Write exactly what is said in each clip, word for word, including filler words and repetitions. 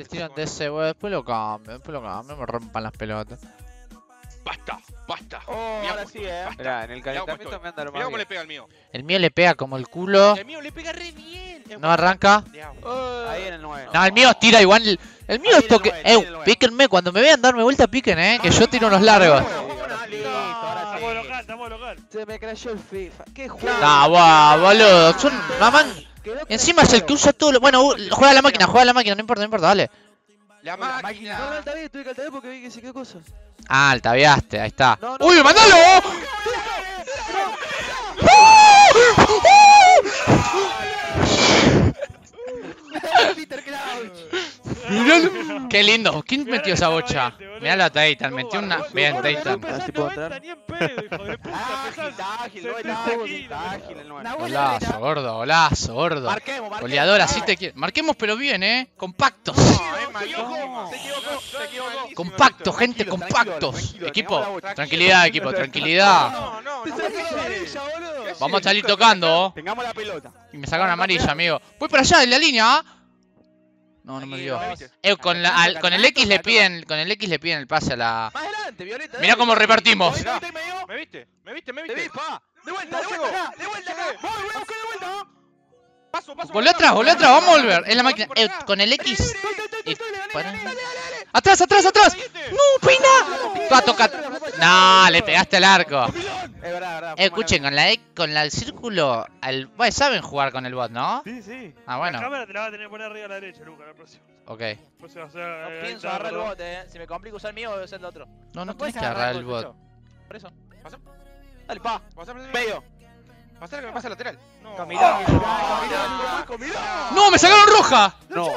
tiran de ese, wey. Después lo cambio, después lo cambio. No me rompan las pelotas. Basta, basta. Oh, Mirá, ahora sí, eh. basta. Mirá, en el Mirá cómo calentamiento estoy. me anda lo Mirá más cómo le bien. pega el mío. El mío le pega como el culo. El mío le pega re bien. Es No arranca. bueno. Ahí en el nueve. No, el mío tira igual. El mío Ahí es toque. el nueve, ahí el Eh, nueve. píquenme. Cuando me vean darme vuelta, piquen, eh. Que yo tiro unos largos. Listo, ahora sí. Estamos local, estamos local. Se me crashó el FIFA. ¿Qué juego? Nah, guau, boludo. Son mamán. Encima es el que usa todo lo... Bueno, uh, juega a la máquina, juega a la máquina, no importa, no importa, dale. La No, no, máquina. está bien, tuve que altaviar porque vi que se quedó cosas. Ah, altaviaste, ahí está. No, no. ¡Uy, mandalo! Peter Crouch. Miralo. Qué lindo. ¿Quién Mirá metió que esa está bocha? valiente, boludo. Miralo a Titan, metió una... Bien, No, no, Titan. no, A ver si puedo entrar. Ni en pedo, hijo de puta. Ágil, pesás está ágil, no setenta está kilos. está ágil el nueve. Nahuel Golazo, Herrera. gordo, golazo, gordo. Marquemos, marquemos. Goleador, así te quiero. Marquemos, pero bien, eh. Compactos. No, es malísimo. Se equivocó, se equivocó. Compactos, gente, Tranquilo, compactos. tranquilo, Equipo, tengamos la bocha. tranquilidad, equipo, tranquilidad. No, no, Te no. saqué la amarilla, boludo. Vamos a salir tocando. Tengamos la pelota. Y me sacaron amarilla, amigo. Voy para allá, en la línea. ¿ah? No, no me dio. Eh, con, la, al- con el X le piden, con el X le piden el pase a la... Más adelante, Violeta. Mirá cómo repartimos. Mirá, ¿viste, medio? ¿Me viste? ¿Me viste? ¿Me Te vi, viste? pa. De vuelta, No de vuelta llegó. acá, de vuelta acá. Voy, voy a buscar de vuelta, ¿no? Paso, paso. Volvé atrás, volvé atrás, vamos a volver. Es la máquina. Eh, con el X. Estoy, estoy, estoy, Y- estoy, dale, para- dale, dale, dale. ¡Atrás, atrás, atrás! ¡No, peina! Va a tocar. No, le pegaste al arco. Es verdad, es verdad. Eh, escuchen, con la E, con la, el círculo, al, bueno, saben jugar con el bot, ¿no? Sí, sí. Ah, La bueno, cámara te la vas a tener que poner arriba a la derecha, Luca, la próxima. ok. Pues se va a hacer, No eh, pienso ahí agarrar el está, bote, eh. Si me complico usar el mío, voy a usar el otro. No, no puedes tenés que agarrar el bot. pecho. Por eso. Pasa. Dale, pa. Pasame. Medio. Pasar que me pasa lateral. No. Camirá. Camirá. Camirá. ¡No, me sacaron roja! No.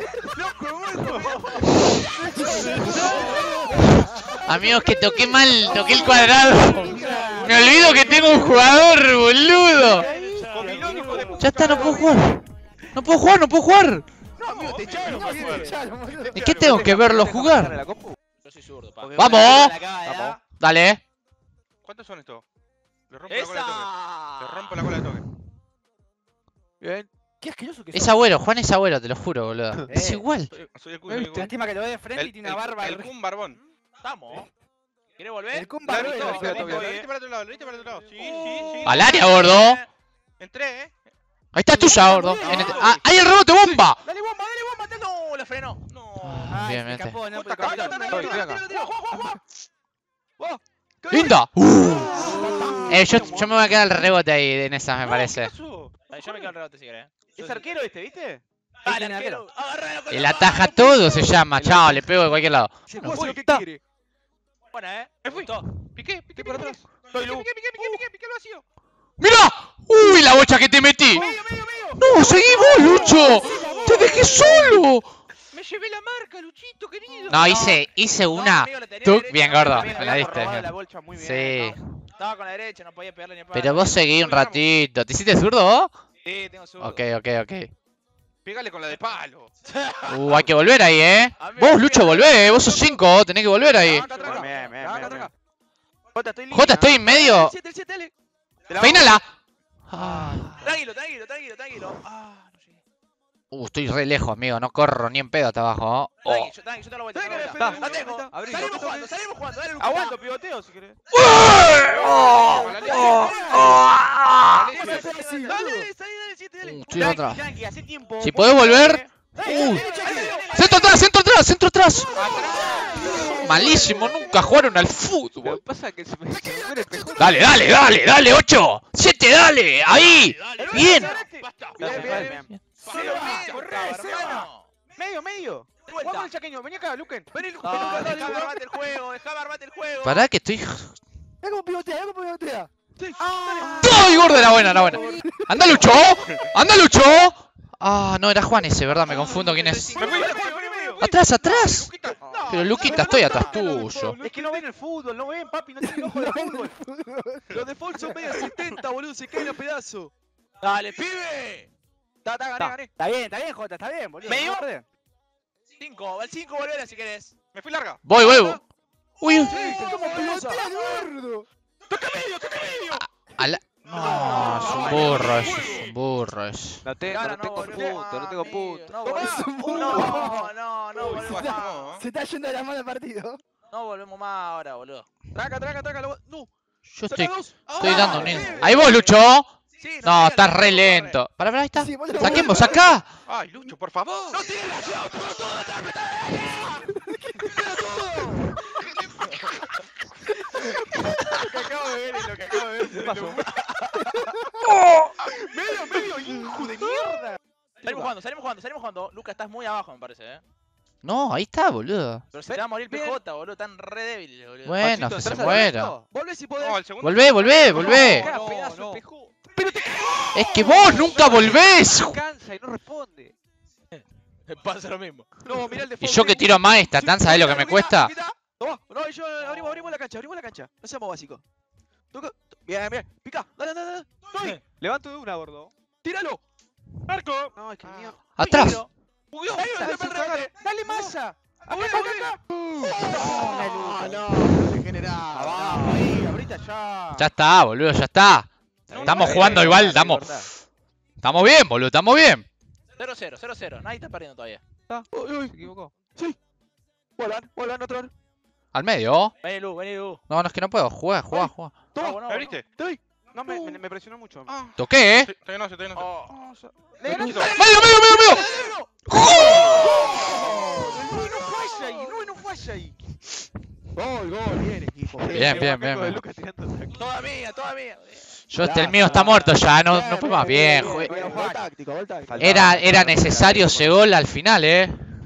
Amigos, que toqué mal, toqué el cuadrado. Me olvido que tengo un jugador, boludo. Comilón, hijo de puta. Ya está, no puedo jugar. No puedo jugar, no puedo jugar. No, amigo, te echaron. No, te no, echaron, boludo. ¿Y qué tengo que verlo jugar? La compu. Yo soy zurdo, pa. ¡Vamos! Vamos. Dale. ¿Cuántos son estos? Le rompo la cola de toque. Le ¡Esa! rompo la cola de toque. Bien. Qué asqueroso que Es sos. abuelo, Juan es abuelo, te lo juro, boludo. Eh. Es igual. Soy, soy el Kun, soy el Kun. Lástima que lo ve de frente y El, tiene una el- barba. el Kun Barbón. Estamos. ¿Querés volver? El Kun La Barbón viste, era la feo viste, todavía. la viste para otro lado, la viste para otro lado. Sí, sí, sí. Al área, gordo. Entré, eh. Ahí está tuya, gordo. En el- Ah, ¡ahí el rebote, bomba! Dale bomba, dale bomba. dale- No, la frenó. No. Ah, bien, se vete. escapó, no, Puta, porque- capitán, Tiro, estoy tiro, acá. tiro, tiro. Juá, juá, juá. Vos, ¿qué ¡Linda! Uh. Eh, yo, yo me voy a quedar al rebote ahí en esas, me parece. ¿Qué pasó? Dale, yo me quedo al rebote si querés. Es arquero este, ¿viste? Ah, Dale, el arquero. Agárralo con El la ataja mano. todo se llama. Chao, le pego de cualquier lado. Se No. hace lo que Está. quiere. Buena, eh. Me fui. Gustó. Piqué, piqué por por atrás. atrás. Soy Piqué, Lu. piqué, piqué, piqué, piqué, piqué al vacío. ¡Mira! ¡Uy, la bocha que te metí! Medio, medio, medio. ¡No, seguí vos, Lucho! ¡Te dejé solo! Me llevé la marca, Luchito, querido. No, hice, hice No, una. amigo, la tenía Tuc, derecha, bien, no, gordo, bien, me la había diste, robado bien. la bolcha muy bien, Sí. no. Estaba con la derecha, no podía pegarle ni a palo. Pero vos seguí un ratito. ¿Te hiciste zurdo vos? Sí, tengo zurdo. Ok, ok, ok. Pégale con la de palo. Uh, hay que volver ahí, eh. Vos, Lucho, volvé, eh. Vos sos cinco, tenés que volver ahí. Tranca, tranca. Bien, bien, Tranca, bien, tranca. bien. Jota, estoy Jota, estoy en medio. El siete, el siete, dale. Te la Peínala. Ah. vamos. Tranquilo, tranquilo, tranquilo, tranquilo. Ah, no llegué. Uh, estoy re lejos, amigo. No corro ni en pedo hasta abajo. Oh. Tranqui, yo, tranqui, yo te lo voy a Tranqui, dar. está. La tengo. Abrí, Salimos abrí. jugando, salimos jugando. Dale, Lucas. Aguanto, pivoteo si querés. Oh, oh, oh. Dale, dale, dale, dale, dale, siete, dale. Uh, estoy Tranqui, atrás. tranqui, hace tiempo. Si podés volver. Dale, Uh. dale, dale, dale, dale. Centro atrás, centro atrás, centro atrás. Malísimo, nunca jugaron al Lo que fútbol. pasa es que se me se me muere el pejo. Dale, dale, dale, dale, ocho. siete, dale. Ahí. Bien. Basta. Bien, bien, bien. bien. Solo medio, corre, hermano. Medio, medio. De vuelta. Vamos al chaqueño, vení acá, Luquen. Vení, Luquen. Dale, Dale, dejame dale. armarte el juego, dejame armarte el juego. Pará que estoy. Mira cómo pivotea, mira cómo pivotea. Ah, ¡Ay, gordo! Era buena, era buena. ¡Anda, Lucho! ¡Anda, Lucho! Ah, no, era Juan ese, ¿verdad? Me confundo quién es. Me fui. ¡Atrás, atrás! Luquita. Pero Luquita, estoy atrás tuyo. Es que no ven el fútbol, no ven, papi, no tienen ojo de fútbol. Los de Fox son medio setenta, boludo, se caen a pedazos. Dale, pibe. Está, está, gané, gané. Está bien, está bien, Jota, está bien, boludo. ¿Medio? no perdés. Cinco, al cinco volvela si querés. Me fui larga. Voy, voy. voy. Uy, uy. ¿Cómo pivotea, gordo? ¡Toca medio, toca medio! A la- No, es un burro, eso es un burro. burro es. No tengo, Cara, no tengo boludo. punto, no tengo punto. No, Tomá. volvemos. No, no, no, Uy, volvemos se más. pasó, Se está yendo de la mano el partido. No volvemos más ahora, boludo. Traca, traca, traca. lo- No. Yo estoy, Saca dos. estoy Ah, dando un sí. in- Ahí vos, Lucho. Sí, No, llega, estás no re corre. lento. Pará, pará, ahí está. Sí, vos lo- Saquemos acá. Ay, Lucho, por favor. ¡No tiene la llave! ¡Pero todo está Lo que acabo de ver es lo que acabo de ver. ¿Qué pasó? Medio, medio, hijo de mierda. Salimos jugando, salimos jugando, salimos jugando. Lucas, estás muy abajo, me parece, eh. No, ahí está, boludo. Pero se te va a morir el Bien. P J, boludo. Están re débiles, boludo. Bueno, Machito, que se ¿entras al muera. resto? Volvé si podés. No, el segundo. Volvé, volvé, volvé. No, Acá, no, pedazo no. de pejú. Es que vos nunca volvés. No cansa y no responde. Me pasa lo mismo. No, mirá el de Y yo que tiro más esta, ¿tan sabés lo que me cuesta? Toma, no, y yo abrimos, abrimos la cancha, abrimos la cancha. No seamos básicos. Toca. Bien, bien. Pica. Dale, dale, dale. Dale. Levanto de una, gordo. Tíralo. Marco. No, es que mierda. Atrás. Uy, dale, dale, dale, dale masa. Acá, acá, acá. No, no, degenerado. Vamos, ahí, ahorita ya. Ya está, boludo, ya está. Estamos jugando igual, estamos. Estamos bien, boludo, estamos bien. cero cero, cero cero. Nadie está perdiendo todavía. Uy, Se uy. equivocó. Vuelan, vuelan, otro. Al medio. Vení, Lu, vení, Lu. No, no, es que no puedo. Juega, juega, juega. Toma, No, no, ¿La abriste? te doy. No, me, me, me presionó mucho. Ah, Toqué, eh. todavía no sé, todavía no sé. Oh. Le ganaste. ¡Medio, medio, medio, medio! No, no falla ahí, no, no falla ahí. Gol, gol, bien equipo. Bien, bien, bien, bien. Toda mía, toda mía. Yo este, el mío está muerto ya, no, no fue más bien. jue- Gol táctico, gol táctico. Era, era necesario ese gol al final, eh.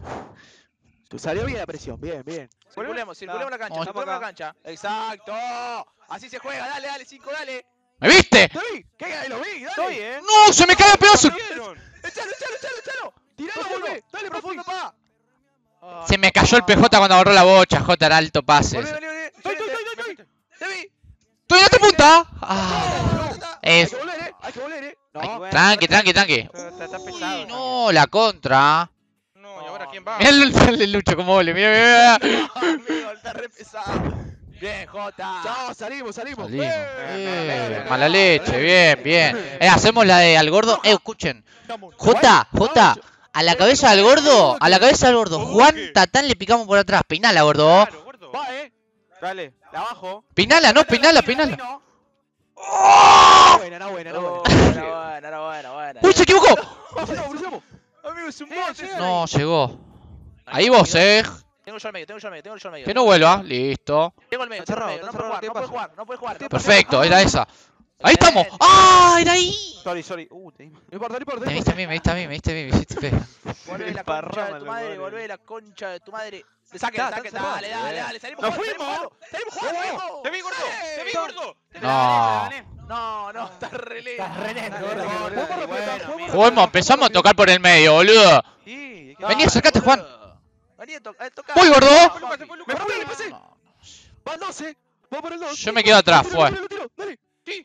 Salió bien la presión, bien, bien. Circulemos, circulemos la cancha, Vamos. circulemos la cancha. Exacto. Así se juega, dale, dale, cinco, dale. ¿Me viste? Te vi, que lo vi, dale. Estoy, eh. ¡No! ¡Se me cae el pedazo! Echalo, echalo, echalo, echalo. Tiralo, volvé. Dale, profundo, pa. Se me cayó el P J cuando agarró la bocha, J era alto pase. Volvé, ese. volvé, volvé. Estoy, estoy, estoy, estoy. Te vi. ¡Estoy en otra punta! Ah, Hay es. que volver, eh. Hay que volver, eh. No. Tranqui, tranqui, tranqui. Está, está pesado. Uy, no, la contra. No, ¿y ahora quién va? Mirá el, el Lucho como vole, mira, mira, mira. Amigo, está re pesado. Bien, Jota. Chao, salimos, salimos. Salimos. Eh, Eh, mala leche, bien, bien. Eh, hacemos la de al gordo. Eh, escuchen. J, J, a la cabeza del gordo, a la cabeza del gordo. Juan Tatán le picamos por atrás. Peinala, gordo. Claro, gordo. Va, eh. Dale, de abajo. Peinala, no, peinala, peinala. Buena, no buena, no Oh, buena. Era buena, era buena, buena. ¡Uy, se equivocó! Cruzamos, cruzamos. Amigo, es un Eh, bot. llega. No, llegó. Ahí vos, eh. Tengo yo al medio, tengo yo al medio, tengo yo al medio. Que no vuelva. Listo. Tengo el medio, Está tengo el cerrado, medio. No está puede jugar, cerrado, ¿qué no puede pasa? jugar, no puede jugar. Perfecto, era esa. Ahí estamos. ¡Ah! Era ahí. Sorry, sorry. Uh, te No importa, no importa. Me viste a mí, me viste a mí, me viste a mí, me hiciste feo. Volvé la concha Parrama de tu lo madre, pone. volvé la concha de tu madre. Saque, Está, saque, está cerrado. dale, dale, dale. Salimos ¡Nos jugando, fuimos! salimos jugando. Salimos jugando. ¡Te vi, gordo! ¡Te vi, gordo! No. No, no, está re lento. Estás re lento, Está gordo. re Podemos lento. respetar, Bueno, podemos amigo. Juguemos, empezamos a tocar por el medio, boludo. Sí, Dale, Vení, acercate, Juan. boludo. Vení a to- a tocar. Voy, gordo. Se fue Lucas, se fue Lucas. Me fui, me pasé. No. Va el doce. Va por el dos. Yo me quedo atrás, Tiro, fue. tiro, tiro, Dale.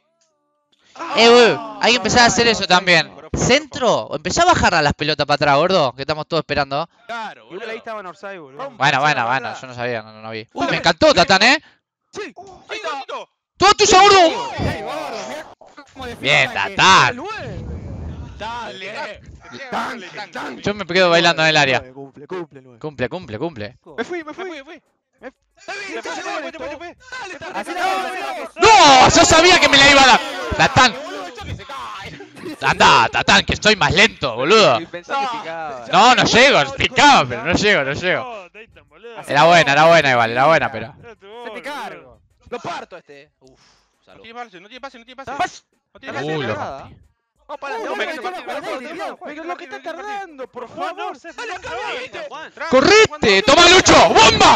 Eh, güey, hay que empezar a hacer eso también. Centro, empezá a bajar a las pelotas para atrás, gordo, que estamos todos esperando. Claro, Igual boludo. ahí estaba en Orsay, boludo. Rompa. Bueno, bueno, bueno, yo no sabía, no, no, no vi. Uy, me encantó, Tatán, eh. Sí. Ahí está, Tito. ¡Todo tuyo, gordo! Ey, gordo, mirá cómo defiende Bien, Tanque. Tatán. nueve. Dale. Tanque, tanque. Yo me quedo bailando en el área. Cumple, cumple, el nueve. Cumple, cumple, cumple. Me fui, me Me fui, fui. me fui. Te vi, Te te fue, vi, te fue, te te vi. fue, te fue. Dale, está Así re no, lento. así no. ¡No! Yo sabía que me la iba a dar. Tatán, Boludo, esto que se cae. anda, Tatán, que estoy más lento, boludo. Y pensé que picaba. No, no llego, picaba, pero no llego, no llego. No, Dayton, boludo. Era buena, era buena igual, era buena, pero. Era tu Se te gol, cargo. boludo. Lo parto este. Uf, No salud. tiene pase, no tiene pase, no tiene pase. Pas. No tiene Uy, pase. lo nada. rompí. No, para, Uh, no, no, me no, quedo no, con- no, no, con- no, no, con- Pero lo que está tardando, por Juan, favor. no, se Dale, fue, cagaste. Juan. ¡Correte! ¡Toma, Lucho! ¡Bomba!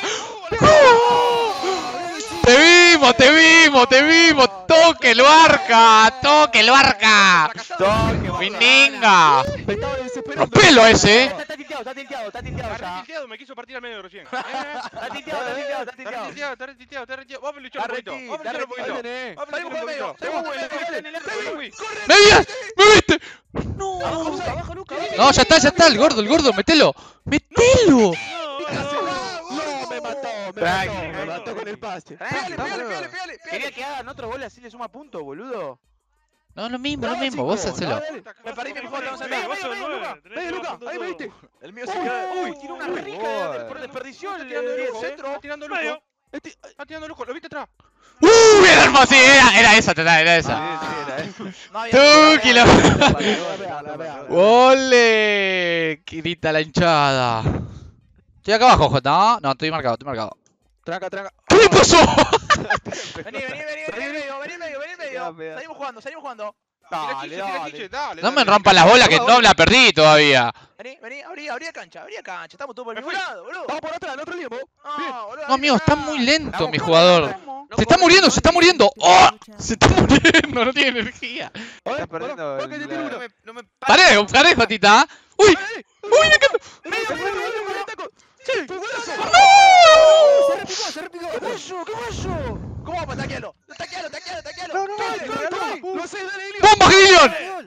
¡Te vimos, te vimos, te vimos! ¡Toque el arca! ¡Toque el arca! ¡Fininga! Me estaba desesperando. ¡Rompelo ese, eh! Está, está tilteado, está tilteado, está tilteado Está ya. retilteado, me quiso partir al medio recién. Está tilteado, está tilteado, está Está tilteado. retilteado, está retilteado, está retilteado. Vamos a luchar un Está poquito. reti, Vamos a luchar un está poquito. Ahí tenés. Vamos a luchar Salimos un por medio, poquito. salimos por Me fui, medio. me fui. ¡Me vi! ¡Me viste! Abajo, abajo, Luca. No, ya está, ya está, el gordo, el gordo, metelo. ¡Metelo! No, me mató, me Tranqui, mató, me tranqui. mató con el pase. Pégale, Está, pégale, boludo. pégale, pégale, Quería pégale. que hagan otro gol así le suma punto, boludo. No, lo mismo, lo Dale, mismo, vos cinco, hacelo. dale, dale. Me perdí mi mejor, vamos a Medio, medio, vos medio, sos medio, nueve, Luca. tenés Medio, que Luca. bajar Ahí me todo. viste. El mío se Uy, queda. uy, tiene una rica de, de- por desperdición. Está tirando el lujo, eh. centro. Está tirando Medio. lujo. Este- Está tirando lujo. ¿Lo viste atrás? ¡Uh! Bien hermoso, sí, era, era esa, tata, era esa. Sí, sí, era eso. No había Tú, ninguna, kilo. nada, nada, nada, nada. ¡Ole! Grita la hinchada. Estoy acá abajo, Jota, ¿no? No, estoy marcado, estoy marcado. Tranca, tranca. ¿Qué le pasó? Vení, vení, vení, vení, medio, vení, medio, vení, Ya, medio. vea. Salimos jugando, salimos jugando. Tira Dale, quiche, tira dale. quiche, dale. No me dale. rompan las bolas que no la perdí todavía. Vení, vení, abrí, abrí cancha, abrí cancha. Estamos todos por el Me mismo fui. lado, boludo. Vamos por atrás, el otro limbo. No, boludo. No, abrí amigo, está cancha. muy lento Estamos mi por jugador. atrás, ¿cómo? Se está muriendo, se está muriendo. ¡Oh! Se está muriendo, no tiene energía. Está perdiendo. Vos que te tiro el- uno. No me, no me Paré, paré, Jotita. ¡Uy! ¡Uy, me quedo! Medio, medio, medio, medio, taco. Sí, fue golazo. Se repicó, se repicó. ¿Qué fue eso? ¿Qué fue eso? ¿Cómo vamos? Taquealo, taquealo, taquealo, taquealo. No, no, Dale, no, dale, no, dale. no. Lo sé, dale, Elio. ¡Bomba, Grilion! Gol.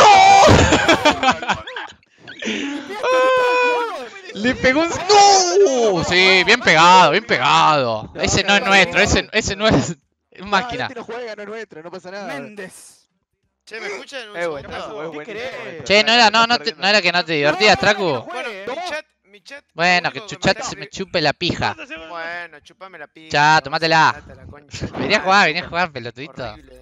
Le pegó un... ¡No! Sí, bien pegado, bien pegado. Ese no es nuestro, ese, ese no es... Es máquina. Ah, este no juega, no es nuestro, no pasa nada. Méndez. Che, ¿me escuchan? Un Es bueno, segundo? es ¿Qué buenísimo. querés? Che, no era, no, no, te- no era que no te divertías, Tracu. Bueno, mi chat, mi chat. lo Bueno, que único Chuchat me se me está- chupe la pija. Bueno, chupame la pija. Ya, vos, tomátela. andate a la concha. Venía a jugar, venía a jugar, pelotudito. Horrible.